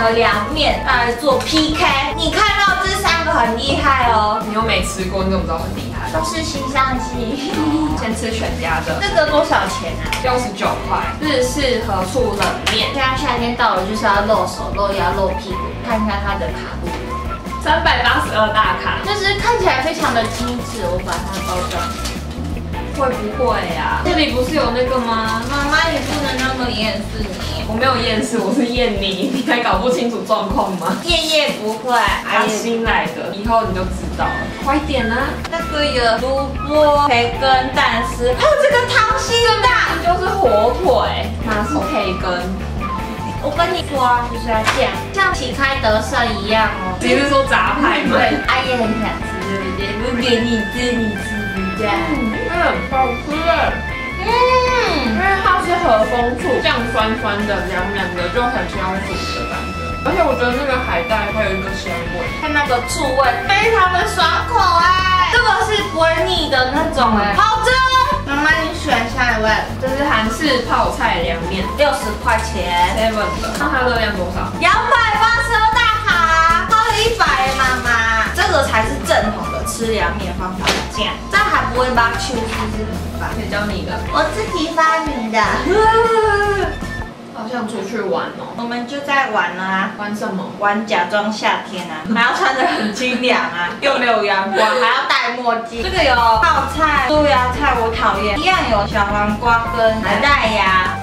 的凉面来做 PK。你看到这3个很厉害哦， 你又没吃过，你怎么知道很厉害？ 都是新上季。 先吃全家的， 这个多少钱啊 69块，日式和醋冷面。 现在夏天到了，就是要露手、露腰、露屁股。看一下它的卡路里 ，382大卡， 就是看起来非常的精致。我把它包装。 会不会呀？这里不是有那个吗？ 妈妈，你不能那么厌世你。 我没有厌世，我是厌你，你还搞不清楚状况吗？ 夜不会， 他新来的，以后你就知道了。快点啊！ 那个有萝卜、培根、蛋丝，还有这个溏心蛋， 就是火腿，哪是培根？ 我跟你说啊，就是要这样，像旗开得胜一样哦。 你是说杂派吗？ 对，阿姨很想吃，对不对？不给你吃，你吃不下。 真的很好吃哎。因为它是和风醋，酱酸酸的、凉凉的，就很消暑的感觉。而且我觉得那个海带还有一个鲜味， 它那个醋味非常的爽口哎，这个是不会腻的那种哎，好吃。妈妈，你选下一位， 这是韩式泡菜凉面 ，60块钱 ，7的。那它热量多少 ？282大卡，超了100耶，妈妈。这个才是正统的吃凉面方法，这样还不会把秋是不是很棒？ 谁教你的？ 我自己发明的。 好像出去玩哦。 我们就在玩了啊。 玩什么？ 玩假装夏天啊，还要穿得很清凉啊，又没有阳光，还要戴墨镜。这个有泡菜、猪芽菜，我讨厌。一样有小黄瓜跟海带呀。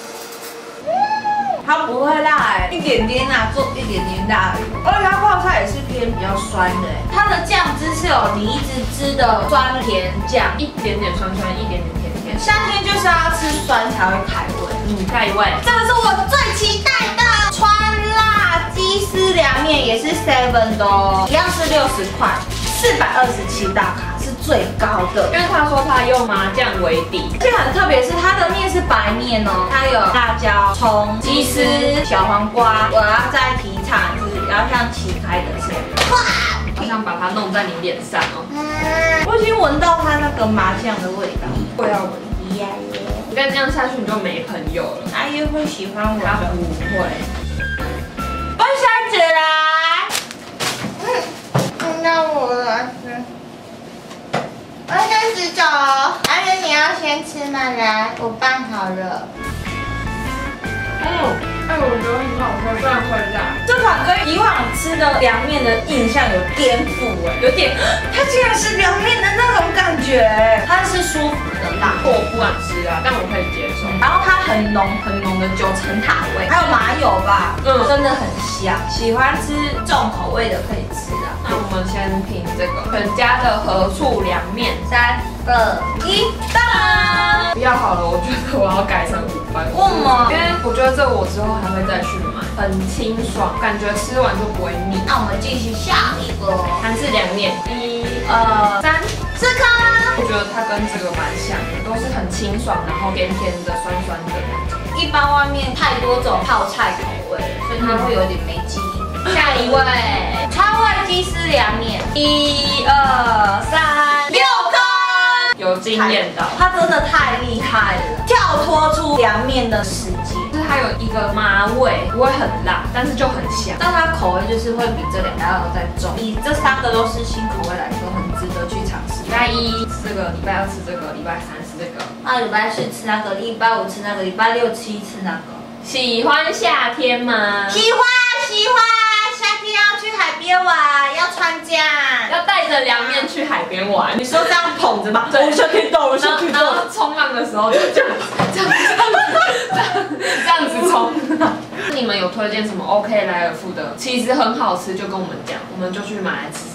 它不会辣哎，一点点辣，做一点点辣而已。而且它泡菜也是偏比较酸的哎，它的酱汁是有梨子汁的酸甜酱， 一点点酸酸，一点点甜甜。 夏天就是要吃酸才会开胃。 下一位， 这个是我最期待的川辣鸡丝凉面，也是7的哦，一样是60块，427大卡。最高的， 因为他说他用麻酱为底， 而且很特别是它的面是白面哦，它有辣椒、葱、鸡丝、小黄瓜。我要再提倡，就是要像旗开的是， 好像把它弄在你脸上哦。 我已经闻到它那个麻酱的味道， 我要闻。 耶！ 你再这样下去你就没朋友了。 阿姨会喜欢我的， 他不会。 我小姐来，那我来吃。我先吃走，阿姨你要先吃吗？来，我拌好了。 我觉得很好吃，虽然会辣。 这款跟以往吃的凉面的印象有颠覆哎，有点，它竟然是凉面的那种感觉，它是舒服的辣。 我不敢吃啊，但我可以接受。 然后它很浓的9层塔味，还有麻油吧，真的很香。喜欢吃重口味的可以吃啊。 那我们先品这个全家的和醋凉面 ，3、2、1，到！ 不要好了，我觉得我要改成5分。 为什么？ 因为我觉得这我之后还会再去买，很清爽，感觉吃完就不会腻。 那我们继续下一个韩式凉面，1、2、3， 吃康。 我觉得它跟这个蛮像的，都是很清爽，然后甜甜的、酸酸的那种。 一般外面太多种泡菜口味，所以它会有点没记忆。下一位，川味鸡丝凉面，1、2、3，6颗。 有惊艳到， 它真的太厉害了，跳脱出凉面的世界。 就是它有一个麻味，不会很辣，但是就很香。 但它口味就是会比这2个要再重。以这3个都是新口味来说，很值得去尝试。 礼拜1吃这个，礼拜2吃这个，礼拜3吃这个。 礼拜4吃那个，礼拜5吃那个，礼拜6、7吃那个。 喜欢夏天吗？ 喜欢。夏天要去海边玩，要穿这样， 要带着凉面去海边玩。 你说这样捧着吗？ 对， 夏天到了，夏天到了。 然后冲浪的时候就这样子冲。你们有推荐什么 OK 莱尔富的？其实很好吃，就跟我们讲，我们就去买来吃。